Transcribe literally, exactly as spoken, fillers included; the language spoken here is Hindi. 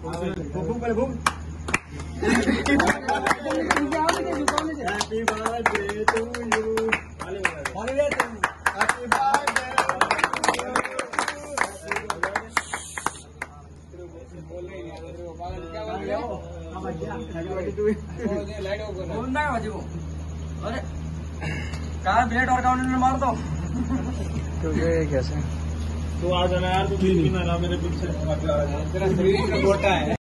भूख पहले भूख। Happy birthday to you. Holiday happy birthday. अरे कहा ब्लेड और काउंटर में मार दो क्योंकि कैसे तू आ जाना यार, तू मेरे पीछे तेरा शरीर का मोटा है।